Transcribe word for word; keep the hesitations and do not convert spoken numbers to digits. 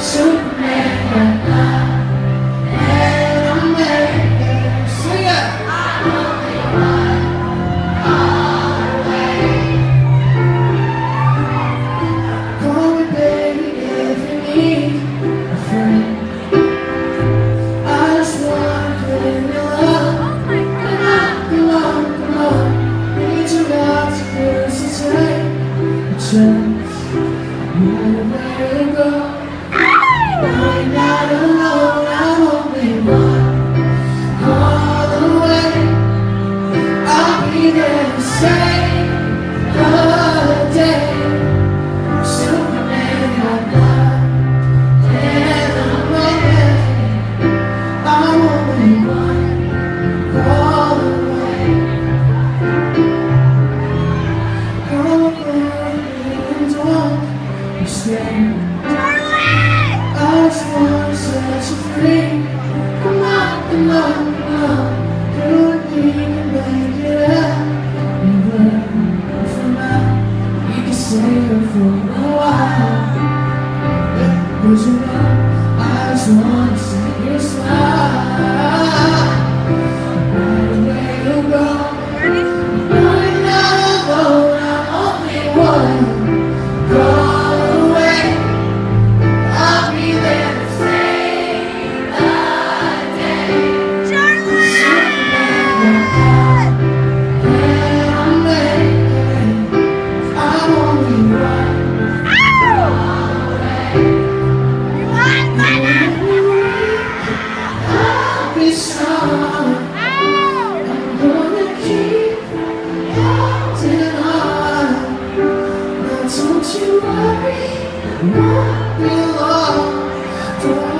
I just wanna set you free. Come on, come on, come on. You and me can make it up. And we're for now. We can stay here for a while. Yeah, 'cause you know I just wanna see your smile. Right where you go. You're not alone, I'm only one. Go. Don't you worry, won't be long. Don't